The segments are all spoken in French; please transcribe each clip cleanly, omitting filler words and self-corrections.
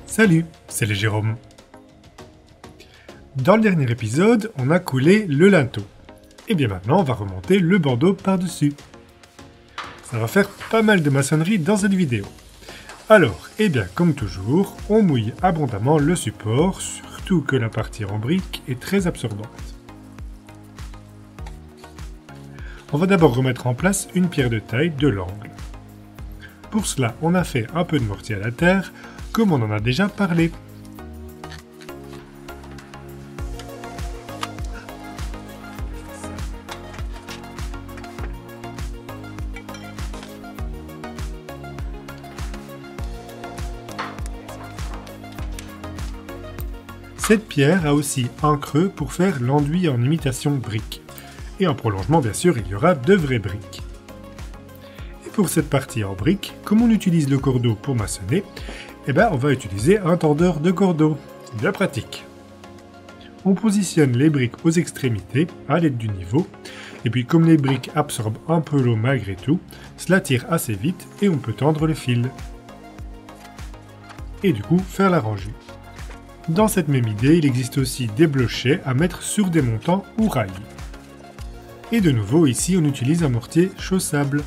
Salut, c'est le Jérôme. Dans le dernier épisode, on a coulé le linteau. Et bien maintenant, on va remonter le bandeau par-dessus. Ça va faire pas mal de maçonnerie dans cette vidéo. Alors, et bien comme toujours, on mouille abondamment le support, surtout que la partie en brique est très absorbante. On va d'abord remettre en place une pierre de taille de l'angle. Pour cela, on a fait un peu de mortier à la terre, comme on en a déjà parlé. Cette pierre a aussi un creux pour faire l'enduit en imitation brique. Et en prolongement, bien sûr, il y aura de vraies briques. Et pour cette partie en brique, comme on utilise le cordeau pour maçonner, on va utiliser un tendeur de cordeau. C'est bien pratique. On positionne les briques aux extrémités à l'aide du niveau, et puis comme les briques absorbent un peu l'eau malgré tout, cela tire assez vite et on peut tendre le fil. Et du coup, faire la rangée. Dans cette même idée, il existe aussi des blochets à mettre sur des montants ou rails. Et de nouveau, ici, on utilise un mortier chaussable.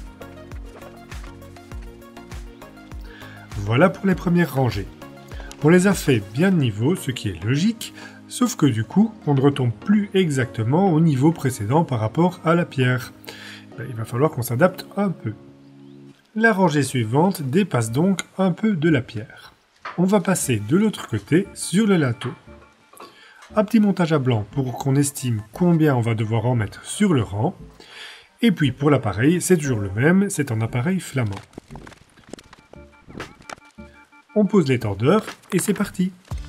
Voilà pour les premières rangées. On les a fait bien de niveau, ce qui est logique, sauf que du coup, on ne retombe plus exactement au niveau précédent par rapport à la pierre. Il va falloir qu'on s'adapte un peu. La rangée suivante dépasse donc un peu de la pierre. On va passer de l'autre côté sur le linteau. Un petit montage à blanc pour qu'on estime combien on va devoir en mettre sur le rang. Et puis pour l'appareil, c'est toujours le même, c'est un appareil flamand. On pose les tendeurs et c'est parti.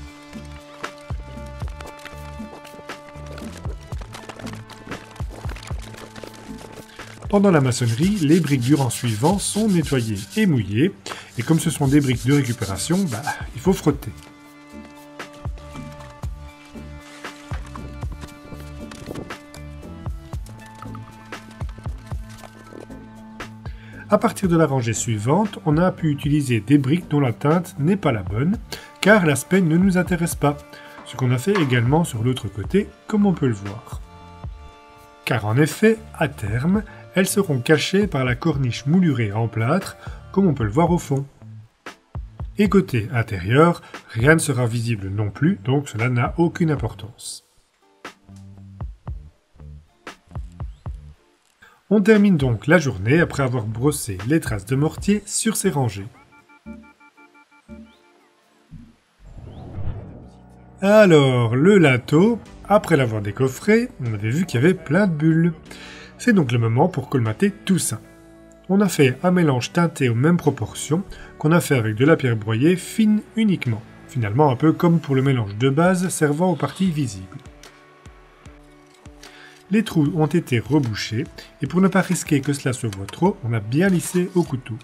Pendant la maçonnerie, les briques du rang suivant sont nettoyées et mouillées, et comme ce sont des briques de récupération, il faut frotter. À partir de la rangée suivante, on a pu utiliser des briques dont la teinte n'est pas la bonne, car l'aspect ne nous intéresse pas, ce qu'on a fait également sur l'autre côté, comme on peut le voir. Car en effet, à terme, elles seront cachées par la corniche moulurée en plâtre, comme on peut le voir au fond. Et côté intérieur, rien ne sera visible non plus, donc cela n'a aucune importance. On termine donc la journée après avoir brossé les traces de mortier sur ces rangées. Alors, le linteau, après l'avoir décoffré, on avait vu qu'il y avait plein de bulles. C'est donc le moment pour colmater tout ça. On a fait un mélange teinté aux mêmes proportions qu'on a fait avec de la pierre broyée fine uniquement. Finalement un peu comme pour le mélange de base servant aux parties visibles. Les trous ont été rebouchés et pour ne pas risquer que cela se voie trop, on a bien lissé au couteau.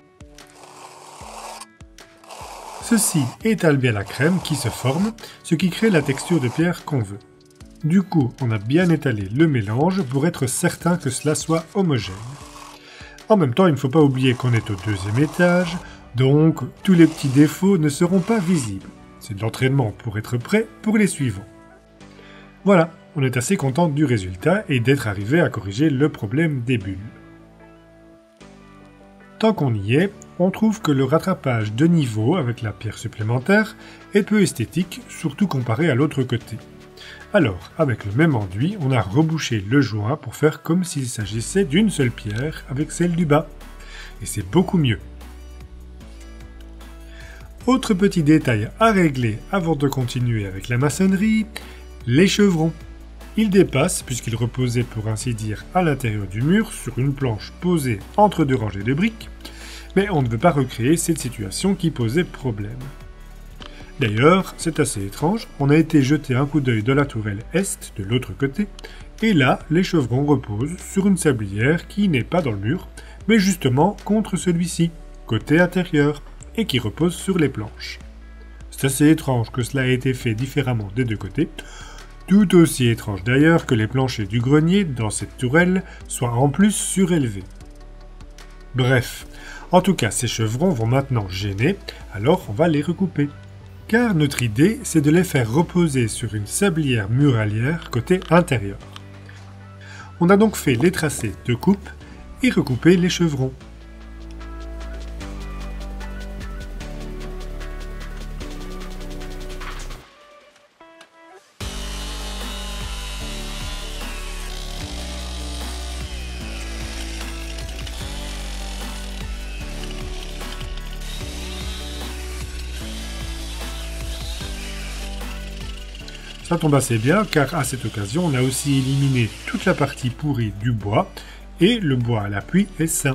Ceci étale bien la crème qui se forme, ce qui crée la texture de pierre qu'on veut. Du coup, on a bien étalé le mélange pour être certain que cela soit homogène. En même temps, il ne faut pas oublier qu'on est au deuxième étage, donc tous les petits défauts ne seront pas visibles. C'est de l'entraînement pour être prêt pour les suivants. Voilà, on est assez content du résultat et d'être arrivé à corriger le problème des bulles. Tant qu'on y est, on trouve que le rattrapage de niveau avec la pierre supplémentaire est peu esthétique, surtout comparé à l'autre côté. Alors, avec le même enduit, on a rebouché le joint pour faire comme s'il s'agissait d'une seule pierre avec celle du bas. Et c'est beaucoup mieux. Autre petit détail à régler avant de continuer avec la maçonnerie, les chevrons. Ils dépassent puisqu'ils reposaient pour ainsi dire à l'intérieur du mur sur une planche posée entre deux rangées de briques, mais on ne veut pas recréer cette situation qui posait problème. D'ailleurs, c'est assez étrange, on a été jeter un coup d'œil dans la tourelle est de l'autre côté, et là, les chevrons reposent sur une sablière qui n'est pas dans le mur, mais justement contre celui-ci, côté intérieur, et qui repose sur les planches. C'est assez étrange que cela ait été fait différemment des deux côtés, tout aussi étrange d'ailleurs que les planchers du grenier dans cette tourelle soient en plus surélevés. Bref, en tout cas ces chevrons vont maintenant gêner, alors on va les recouper. car notre idée, c'est de les faire reposer sur une sablière muralière côté intérieur. On a donc fait les tracés de coupe et recoupé les chevrons. Ça tombe assez bien car à cette occasion on a aussi éliminé toute la partie pourrie du bois et le bois à l'appui est sain.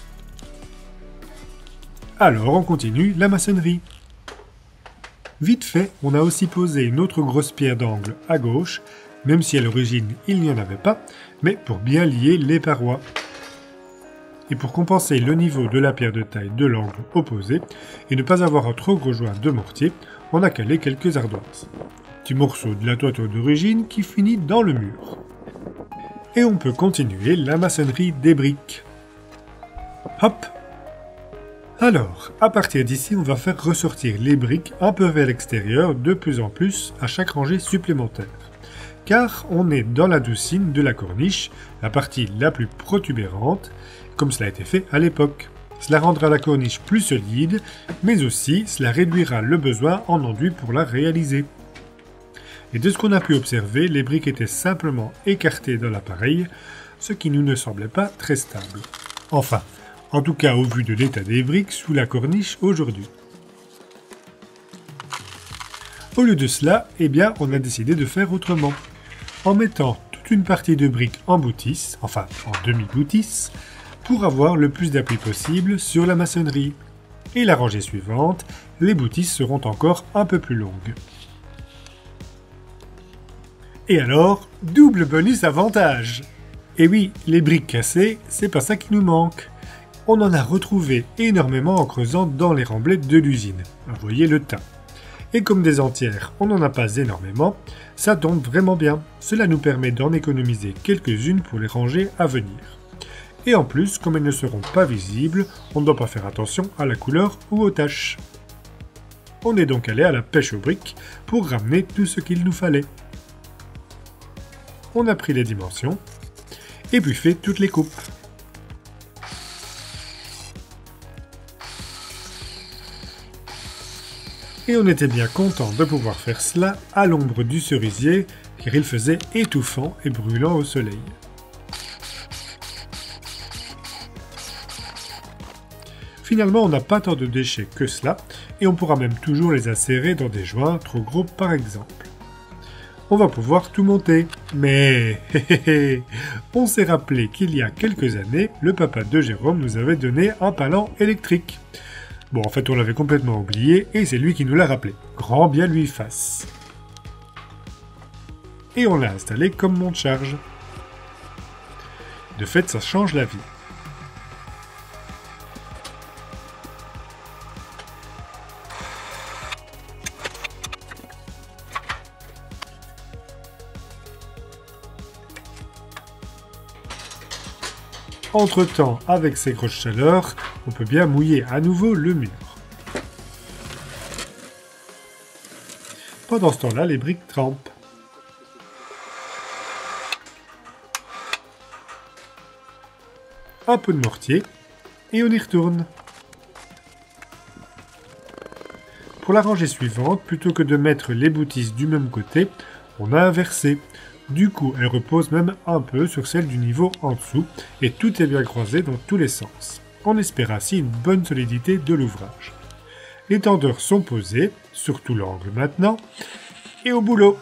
Alors on continue la maçonnerie. Vite fait, on a aussi posé une autre grosse pierre d'angle à gauche, même si à l'origine il n'y en avait pas, mais pour bien lier les parois. Et pour compenser le niveau de la pierre de taille de l'angle opposé et ne pas avoir un trop gros joint de mortier, on a calé quelques ardoises. Petit morceau de la toiture d'origine qui finit dans le mur. Et on peut continuer la maçonnerie des briques. Hop! Alors, à partir d'ici, on va faire ressortir les briques un peu vers l'extérieur de plus en plus à chaque rangée supplémentaire. Car on est dans la doucine de la corniche, la partie la plus protubérante, comme cela a été fait à l'époque. Cela rendra la corniche plus solide, mais aussi cela réduira le besoin en enduit pour la réaliser. Et de ce qu'on a pu observer, les briques étaient simplement écartées dans l'appareil, ce qui nous ne semblait pas très stable. Enfin, en tout cas au vu de l'état des briques sous la corniche aujourd'hui. Au lieu de cela, eh bien, on a décidé de faire autrement. En mettant toute une partie de briques en boutisse, enfin en demi-boutisse, pour avoir le plus d'appui possible sur la maçonnerie. Et la rangée suivante, les boutisses seront encore un peu plus longues. Et alors, double bonus avantage! Et oui, les briques cassées, c'est pas ça qui nous manque. On en a retrouvé énormément en creusant dans les remblais de l'usine. Vous voyez le tas. Et comme des entières, on n'en a pas énormément, ça tombe vraiment bien. Cela nous permet d'en économiser quelques-unes pour les rangées à venir. Et en plus, comme elles ne seront pas visibles, on ne doit pas faire attention à la couleur ou aux taches. On est donc allé à la pêche aux briques pour ramener tout ce qu'il nous fallait. On a pris les dimensions et puis fait toutes les coupes. Et on était bien content de pouvoir faire cela à l'ombre du cerisier car il faisait étouffant et brûlant au soleil. Finalement, on n'a pas tant de déchets que cela et on pourra même toujours les insérer dans des joints trop gros par exemple. On va pouvoir tout monter. Mais on s'est rappelé qu'il y a quelques années, le papa de Jérôme nous avait donné un palan électrique. Bon, en fait, on l'avait complètement oublié et c'est lui qui nous l'a rappelé. Grand bien lui fasse. Et on l'a installé comme monte-charge. De fait, ça change la vie. Entre-temps, avec ces grosses chaleurs, on peut bien mouiller à nouveau le mur. Pendant ce temps-là, les briques trempent. Un peu de mortier, et on y retourne. Pour la rangée suivante, plutôt que de mettre les boutisses du même côté, on a inversé. Du coup, elle repose même un peu sur celle du niveau en dessous, et tout est bien croisé dans tous les sens. On espère ainsi une bonne solidité de l'ouvrage. Les tendeurs sont posés, sur tout l'angle maintenant, et au boulot.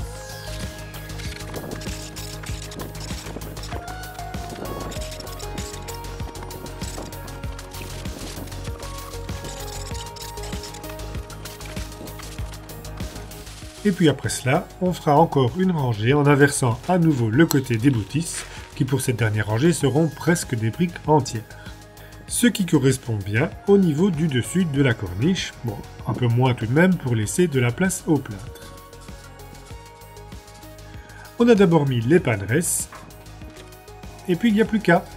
Et puis après cela, on fera encore une rangée en inversant à nouveau le côté des boutisses, qui pour cette dernière rangée seront presque des briques entières. Ce qui correspond bien au niveau du dessus de la corniche, bon, un peu moins tout de même pour laisser de la place au plâtre. On a d'abord mis les paneresses, et puis il n'y a plus qu'à.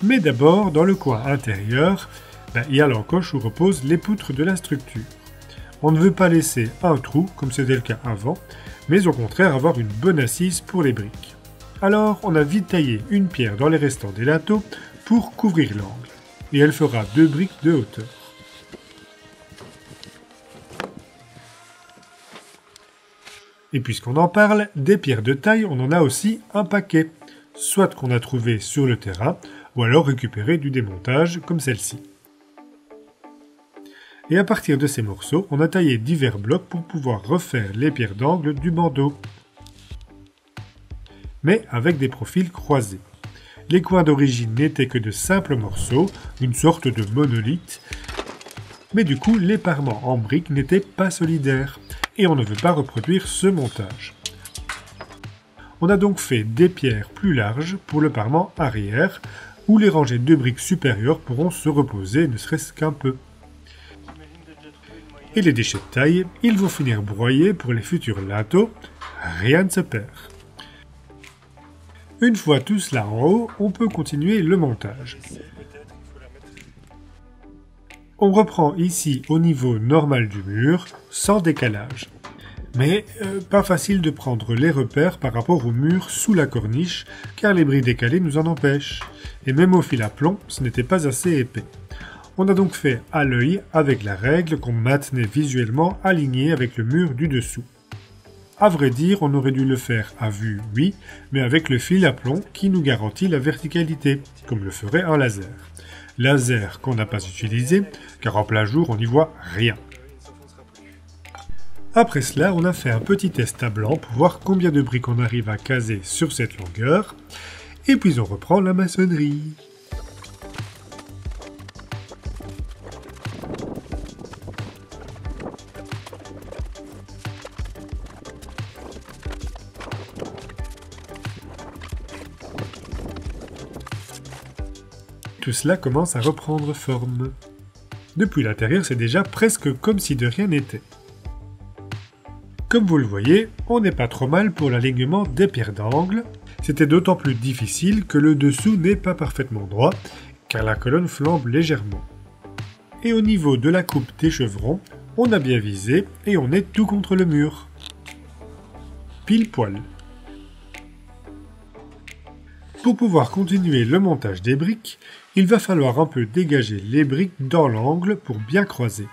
Mais d'abord, dans le coin intérieur, il y a l'encoche où reposent les poutres de la structure. On ne veut pas laisser un trou, comme c'était le cas avant, mais au contraire avoir une bonne assise pour les briques. Alors, on a vite taillé une pierre dans les restants des linteaux pour couvrir l'angle, et elle fera 2 briques de hauteur. Et puisqu'on en parle, des pierres de taille, on en a aussi un paquet, soit qu'on a trouvé sur le terrain, ou alors récupéré du démontage, comme celle-ci. Et à partir de ces morceaux, on a taillé divers blocs pour pouvoir refaire les pierres d'angle du bandeau, mais avec des profils croisés. Les coins d'origine n'étaient que de simples morceaux, une sorte de monolithe, mais du coup, les parements en briques n'étaient pas solidaires, et on ne veut pas reproduire ce montage. On a donc fait des pierres plus larges pour le parement arrière, où les rangées de briques supérieures pourront se reposer ne serait-ce qu'un peu. Et les déchets de taille, ils vont finir broyés pour les futurs linteaux, rien ne se perd. Une fois tout cela en haut, on peut continuer le montage. On reprend ici au niveau normal du mur, sans décalage. Mais pas facile de prendre les repères par rapport au mur sous la corniche, car les bris décalés nous en empêchent. Et même au fil à plomb, ce n'était pas assez épais. On a donc fait à l'œil avec la règle qu'on maintenait visuellement alignée avec le mur du dessous. À vrai dire, on aurait dû le faire à vue, oui, mais avec le fil à plomb qui nous garantit la verticalité, comme le ferait un laser. Laser qu'on n'a pas utilisé, car en plein jour on n'y voit rien. Après cela, on a fait un petit test à blanc pour voir combien de briques on arrive à caser sur cette longueur, et puis on reprend la maçonnerie. Tout cela commence à reprendre forme. Depuis l'intérieur, c'est déjà presque comme si de rien n'était. Comme vous le voyez, on n'est pas trop mal pour l'alignement des pierres d'angle. C'était d'autant plus difficile que le dessous n'est pas parfaitement droit, car la colonne flambe légèrement. Et au niveau de la coupe des chevrons, on a bien visé et on est tout contre le mur. Pile poil. Pour pouvoir continuer le montage des briques, il va falloir un peu dégager les briques dans l'angle pour bien croiser.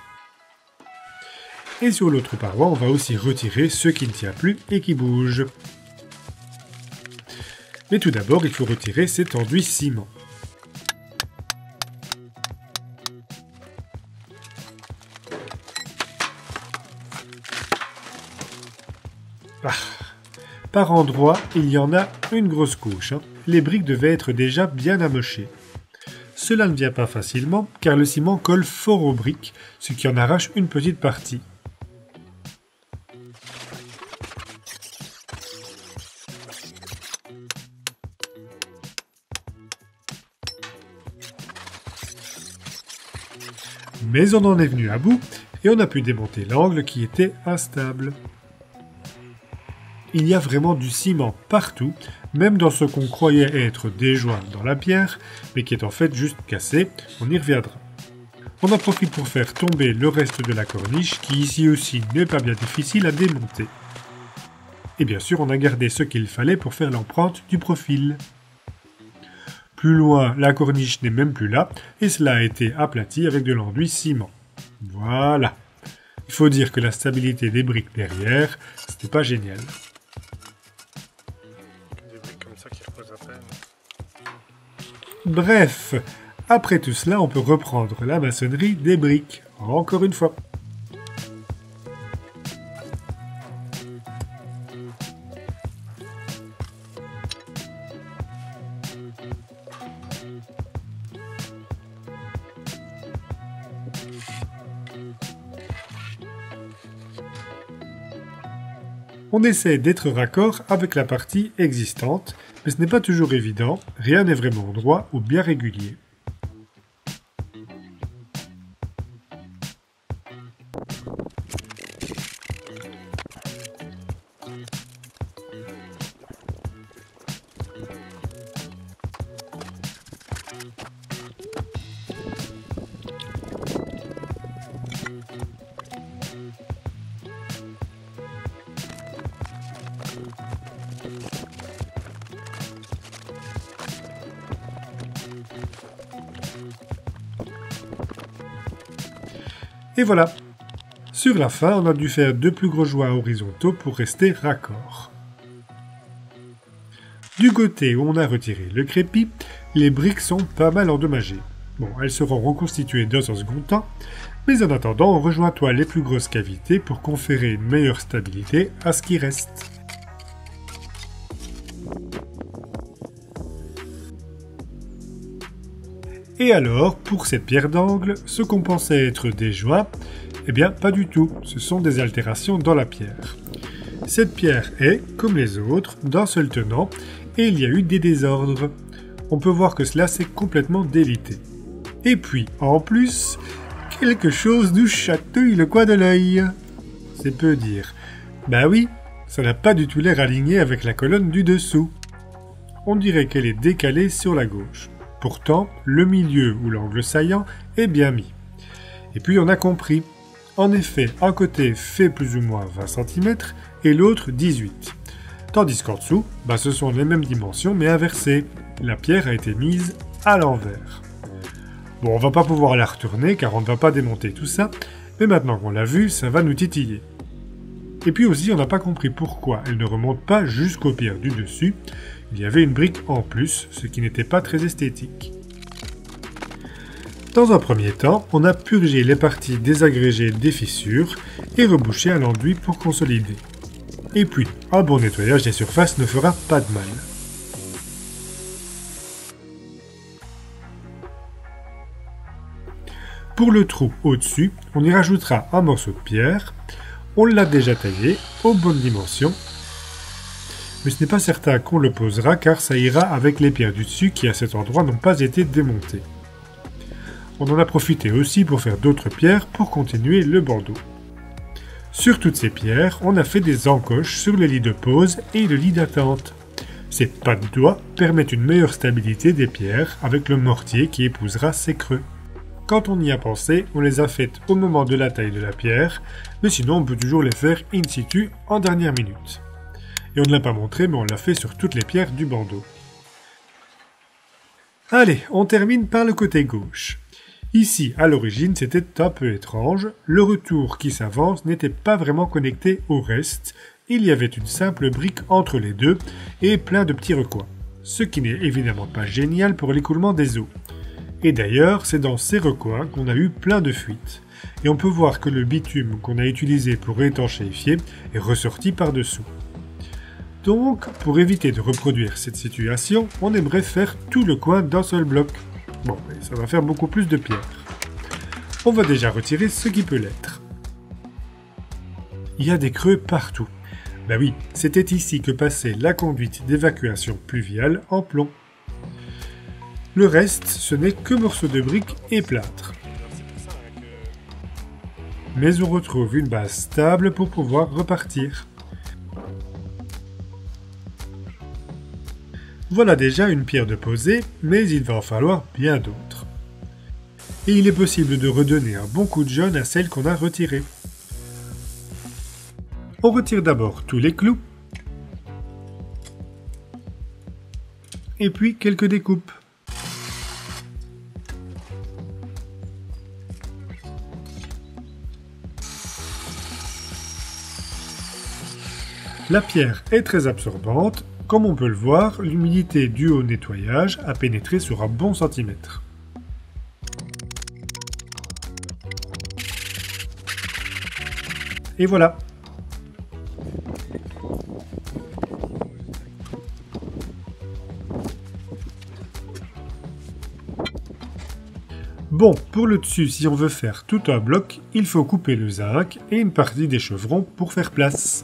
Et sur l'autre paroi, on va aussi retirer ce qui ne tient plus et qui bouge. Mais tout d'abord, il faut retirer cet enduit ciment. Par endroits, il y en a une grosse couche. Les briques devaient être déjà bien amochées. Cela ne vient pas facilement, car le ciment colle fort aux briques, ce qui en arrache une petite partie. Mais on en est venu à bout, et on a pu démonter l'angle qui était instable. Il y a vraiment du ciment partout, même dans ce qu'on croyait être des joints dans la pierre, mais qui est en fait juste cassé, on y reviendra. On en profite pour faire tomber le reste de la corniche, qui ici aussi n'est pas bien difficile à démonter. Et bien sûr, on a gardé ce qu'il fallait pour faire l'empreinte du profil. Plus loin, la corniche n'est même plus là, et cela a été aplati avec de l'enduit ciment. Voilà. Il faut dire que la stabilité des briques derrière, c'était pas génial. Bref, après tout cela, on peut reprendre la maçonnerie des briques, encore une fois. On essaie d'être raccord avec la partie existante, mais ce n'est pas toujours évident, rien n'est vraiment droit ou bien régulier. Et voilà. Sur la fin, on a dû faire 2 plus gros joints horizontaux pour rester raccord. Du côté où on a retiré le crépi, les briques sont pas mal endommagées. Bon, elles seront reconstituées dans un second temps, mais en attendant, on rejoint les plus grosses cavités pour conférer une meilleure stabilité à ce qui reste. Et alors, pour cette pierre d'angle, ce qu'on pensait être des joints, eh bien pas du tout, ce sont des altérations dans la pierre. Cette pierre est, comme les autres, d'un seul tenant, et il y a eu des désordres. On peut voir que cela s'est complètement délité. Et puis, en plus, quelque chose nous chatouille le coin de l'œil. C'est peu dire. Bah oui, ça n'a pas du tout l'air aligné avec la colonne du dessous. On dirait qu'elle est décalée sur la gauche. Pourtant, le milieu ou l'angle saillant est bien mis. Et puis on a compris. En effet, un côté fait plus ou moins 20 cm et l'autre 18. Tandis qu'en dessous, ce sont les mêmes dimensions mais inversées. La pierre a été mise à l'envers. Bon, on va pas pouvoir la retourner car on ne va pas démonter tout ça, mais maintenant qu'on l'a vu, ça va nous titiller. Et puis aussi, on n'a pas compris pourquoi elle ne remonte pas jusqu'aux pierres du dessus. Il y avait une brique en plus, ce qui n'était pas très esthétique. Dans un premier temps, on a purgé les parties désagrégées des fissures et rebouché à l'enduit pour consolider. Et puis, un bon nettoyage des surfaces ne fera pas de mal. Pour le trou au-dessus, on y rajoutera un morceau de pierre. On l'a déjà taillé aux bonnes dimensions. Mais ce n'est pas certain qu'on le posera car ça ira avec les pierres du dessus qui à cet endroit n'ont pas été démontées. On en a profité aussi pour faire d'autres pierres pour continuer le bandeau. Sur toutes ces pierres, on a fait des encoches sur le lit de pose et le lit d'attente. Ces pas de doigts permettent une meilleure stabilité des pierres avec le mortier qui épousera ces creux. Quand on y a pensé, on les a faites au moment de la taille de la pierre, mais sinon on peut toujours les faire in situ en dernière minute. Et on ne l'a pas montré, mais on l'a fait sur toutes les pierres du bandeau. Allez, on termine par le côté gauche. Ici, à l'origine, c'était un peu étrange. Le retour qui s'avance n'était pas vraiment connecté au reste. Il y avait une simple brique entre les deux et plein de petits recoins. Ce qui n'est évidemment pas génial pour l'écoulement des eaux. Et d'ailleurs, c'est dans ces recoins qu'on a eu plein de fuites. Et on peut voir que le bitume qu'on a utilisé pour étanchéifier est ressorti par-dessous. Donc, pour éviter de reproduire cette situation, on aimerait faire tout le coin d'un seul bloc. Bon, mais ça va faire beaucoup plus de pierres. On va déjà retirer ce qui peut l'être. Il y a des creux partout. Ben oui, c'était ici que passait la conduite d'évacuation pluviale en plomb. Le reste, ce n'est que morceaux de briques et plâtre. Mais on retrouve une base stable pour pouvoir repartir. Voilà déjà une pierre de posée, mais il va en falloir bien d'autres. Et il est possible de redonner un bon coup de jaune à celle qu'on a retirée. On retire d'abord tous les clous, et puis quelques découpes. La pierre est très absorbante. Comme on peut le voir, l'humidité due au nettoyage a pénétré sur un bon centimètre. Et voilà. Bon, pour le dessus, si on veut faire tout un bloc, il faut couper le zinc et une partie des chevrons pour faire place.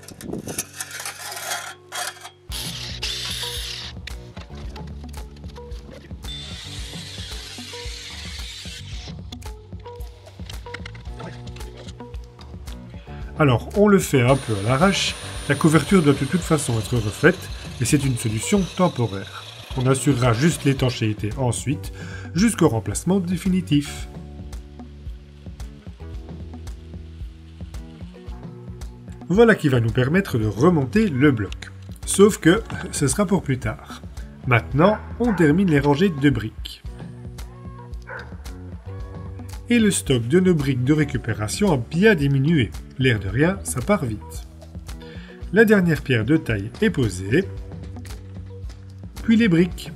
Alors, on le fait un peu à l'arrache, la couverture doit de toute façon être refaite, et c'est une solution temporaire. On assurera juste l'étanchéité ensuite, jusqu'au remplacement définitif. Voilà qui va nous permettre de remonter le bloc. Sauf que ce sera pour plus tard. Maintenant, on termine les rangées de briques. Et le stock de nos briques de récupération a bien diminué. L'air de rien, ça part vite. La dernière pierre de taille est posée, puis les briques.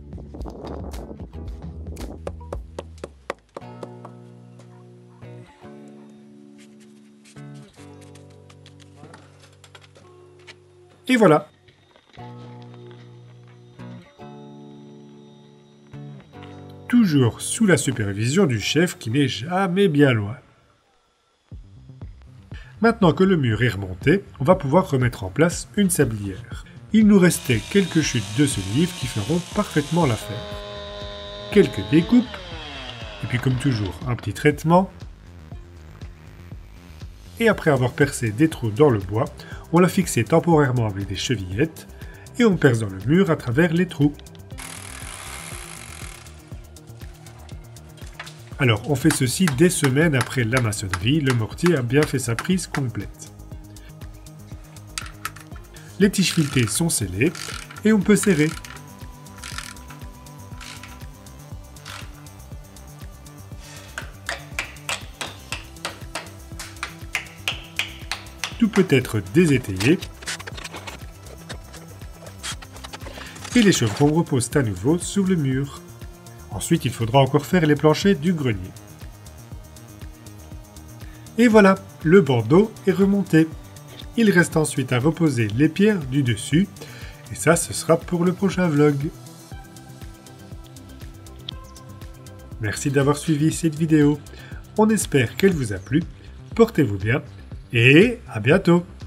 Et voilà. Toujours sous la supervision du chef qui n'est jamais bien loin. Maintenant que le mur est remonté, on va pouvoir remettre en place une sablière. Il nous restait quelques chutes de ce livre qui feront parfaitement l'affaire. Quelques découpes, et puis comme toujours un petit traitement. Et après avoir percé des trous dans le bois, on l'a fixé temporairement avec des chevillettes et on perce dans le mur à travers les trous. Alors, on fait ceci des semaines après la maçonnerie, le mortier a bien fait sa prise complète. Les tiges filetées sont scellées et on peut serrer. Tout peut être désétayé et les chevrons reposent à nouveau sur le mur. Ensuite, il faudra encore faire les planchers du grenier. Et voilà, le bandeau est remonté. Il reste ensuite à reposer les pierres du dessus, et ça, ce sera pour le prochain vlog. Merci d'avoir suivi cette vidéo. On espère qu'elle vous a plu. Portez-vous bien, et à bientôt!